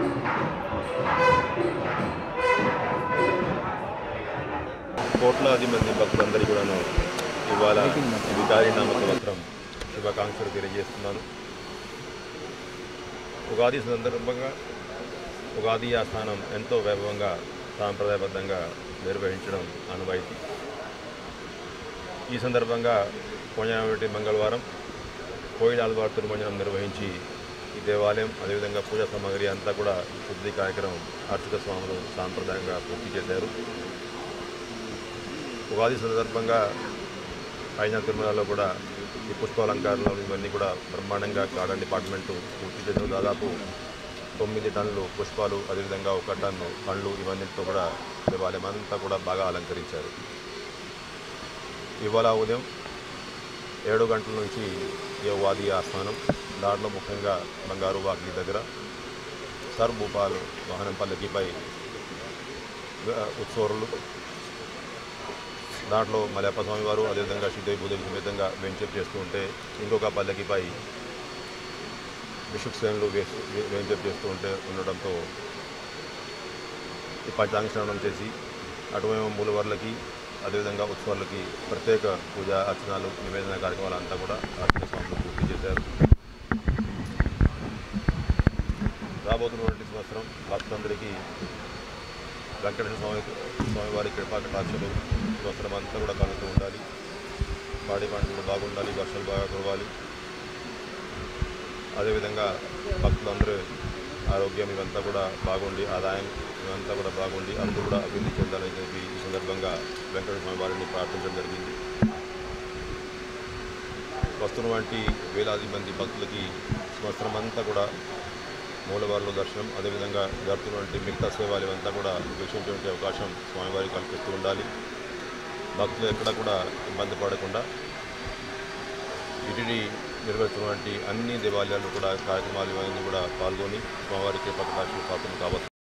కోట్లాది మంది భక్తులందరికీ కూడాను ఇవాళ వికారి నామ సంవత్సరం శుభాకాంక్షలు తెలియజేస్తున్నాను. ఉగాది సందర్భంగా ఉగాది ఆస్థానం ఎంతో వైభవంగా సాంప్రదాయబద్ధంగా నిర్వహించడం ఆనవాయితీ. ఈ సందర్భంగా పోయినటి మంగళవారం కోయిల ఆల్వార్ తిరుమంజనం నిర్వహించి ఈ దేవాలయం అదేవిధంగా పూజా సామాగ్రి అంతా కూడా శుద్ధి కార్యక్రమం అర్చక స్వాములు సాంప్రదాయంగా పూర్తి చేశారు. ఉగాది సందర్భంగా అయిన తిరుమలలో కూడా ఈ పుష్పాలంకారంలో ఇవన్నీ కూడా బ్రహ్మాండంగా గార్డెన్ డిపార్ట్మెంటు పూర్తి చేశారు. దాదాపు 9 టన్నులు పుష్పాలు అదేవిధంగా 1 టన్ను పండ్లు ఇవన్నిటితో కూడా దేవాలయం అంతా కూడా బాగా అలంకరించారు. ఇవాళ ఉదయం 7 గంటల నుంచి ఈ ఉగాది ఆస్థానం దాంట్లో ముఖ్యంగా బంగారు వాకిలి దగ్గర సర్భూపాలు వాహనం పల్లకిపై ఉత్సవాలు, దాంట్లో మలయప్ప స్వామి వారు అదేవిధంగా శ్రీదేవి భూదేవి సమేతంగా వెంచేపు చేస్తూ ఉంటే ఇంకొక పల్లకిపై బిషప్ శ్రేణులు వెంచేపు చేస్తూ ఉండడంతో ఈ పంచాంగ శ్రవణం చేసి అటువైపు మూలవర్లకి అదేవిధంగా ఉత్సవాలకి ప్రత్యేక పూజా అర్చనలు నివేదన కార్యక్రమాలు అంతా కూడా అర్చక స్వాములు పూర్తి చేశారు. రాబోతున్నటువంటి సంవత్సరం భక్తులందరికీ వెంకటేశ్వర స్వామివారి కృపా కటాక్షలు సంవత్సరం అంతా కూడా కలుగుతూ ఉండాలి. పాడి పంటలు బాగుండాలి, వర్షాలు బాగా కురవాలి. అదేవిధంగా భక్తులందరూ ఆరోగ్యం ఇవంతా కూడా బాగుండి, ఆదాయం ఇవంతా కూడా బాగుండి అందరూ కూడా అభివృద్ధి చెందాలని చెప్పి ఈ సందర్భంగా వెంకటేశ్వర స్వామి వారిని ప్రార్థించడం జరిగింది. వస్తున్నటువంటి వేలాది మంది భక్తులకి సంవత్సరం అంతా కూడా మూలవారిలో దర్శనం అదేవిధంగా జరుగుతున్నటువంటి మిగతా సేవలు ఇవంతా కూడా వీక్షించే అవకాశం స్వామివారికి కల్పిస్తూ ఉండాలి. భక్తులు ఎక్కడ కూడా ఇబ్బంది పడకుండా టీటీడీ నిర్వహిస్తున్నటువంటి అన్ని దేవాలయాలు కూడా కార్యక్రమాలు ఇవన్నీ కూడా పాల్గొని స్వామివారికి కటాక్షలు పాత్రలు కావచ్చు.